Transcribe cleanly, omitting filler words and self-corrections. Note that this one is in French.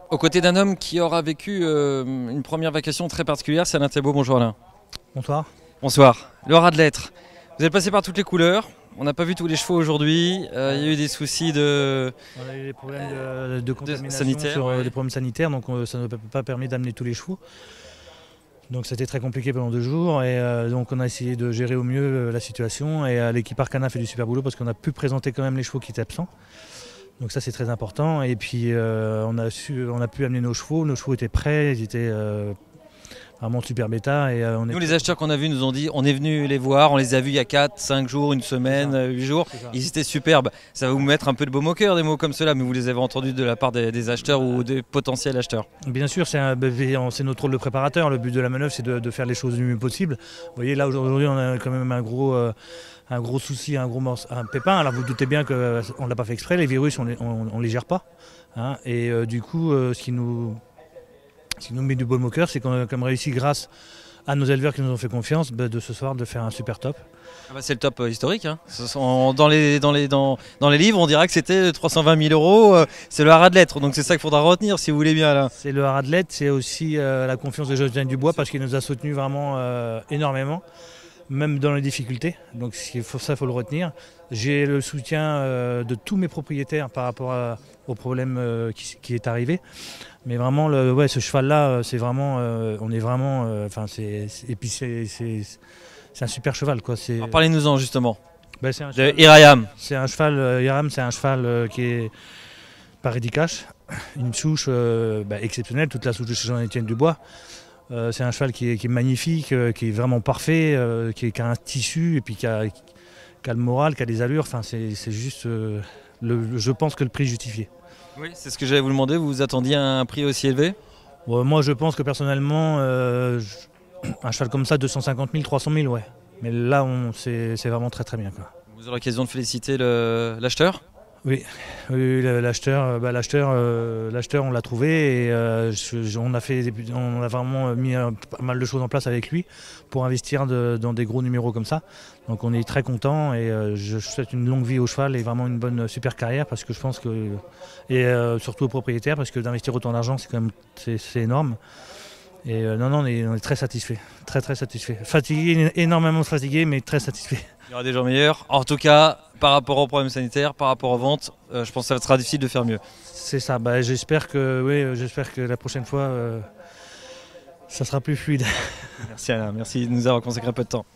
Aux côtés d'un homme qui aura vécu une première vacation très particulière, c'est Alain Thébault. Bonjour Alain. Bonsoir. Bonsoir. Le rat de lettres. Vous êtes passé par toutes les couleurs. On n'a pas vu tous les chevaux aujourd'hui. Il y a eu des soucis On a eu des problèmes de contamination sanitaire, sur ouais. des problèmes sanitaires, donc ça ne nous a pas permis d'amener tous les chevaux. Donc c'était très compliqué pendant 2 jours et donc on a essayé de gérer au mieux la situation et l'équipe Arcana a fait du super boulot parce qu'on a pu présenter quand même les chevaux qui étaient absents. Donc ça c'est très important et puis on a pu amener nos chevaux étaient prêts, ils étaient vraiment super bêta. Et, Nous, les acheteurs qu'on a vus nous ont dit on est venu les voir, on les a vus il y a 4, 5 jours, une semaine, 8 jours. Ils étaient superbes. Ça va vous mettre un peu de baume au cœur, des mots comme cela, mais vous les avez entendus de la part des acheteurs ou des potentiels acheteurs. Bien sûr, c'est notre rôle de préparateur. Le but de la manœuvre, c'est de faire les choses du mieux possible. Vous voyez, là aujourd'hui, on a quand même un gros souci, un pépin. Alors vous vous doutez bien qu'on ne l'a pas fait exprès. Les virus, on ne les gère pas. Hein. Et du coup, ce qui nous met du baume au cœur, c'est qu'on a comme réussi grâce à nos éleveurs qui nous ont fait confiance de ce soir de faire un super top. Ah bah c'est le top historique. Hein. Dans les livres, on dira que c'était 320 000 €. C'est le haras de lettres, donc c'est ça qu'il faudra retenir si vous voulez bien. Là. C'est le haras de lettres, c'est aussi la confiance de Joseph Dubois parce qu'il nous a soutenus vraiment énormément, même dans les difficultés. Donc ça, il faut le retenir. J'ai le soutien de tous mes propriétaires par rapport au problème qui est arrivé. Mais vraiment, ce cheval-là, c'est vraiment, on est vraiment, et puis c'est un super cheval, quoi. Parlez-nous-en justement. C'est un de Hirayam. C'est un cheval, Hiram, c'est un cheval qui est par Edicache, une souche exceptionnelle, toute la souche de Jean-Étienne Dubois. C'est un cheval qui est magnifique, qui est vraiment parfait, qui a un tissu et puis qui a le moral, qui a des allures. Enfin, c'est juste, je pense que le prix est justifié. Oui, c'est ce que j'allais vous demander. Vous vous attendiez à un prix aussi élevé? Moi, je pense que personnellement, un cheval comme ça, 250 000, 300 000, ouais. Mais là, c'est vraiment très très bien, quoi. Vous aurez l'occasion de féliciter l'acheteur? Oui, l'acheteur, on l'a trouvé et on a vraiment mis pas mal de choses en place avec lui pour investir dans des gros numéros comme ça. Donc on est très content et je souhaite une longue vie au cheval et vraiment une bonne super carrière parce que je pense que surtout aux propriétaires parce que d'investir autant d'argent c'est quand même c'est énorme. Et non, on est très satisfait, très très satisfait. Fatigué, énormément fatigué, mais très satisfait. Il y aura des jours meilleurs. En tout cas, par rapport aux problèmes sanitaires, par rapport aux ventes, je pense que ça sera difficile de faire mieux. C'est ça. J'espère que la prochaine fois, ça sera plus fluide. Merci Alain, merci de nous avoir consacré un peu de temps.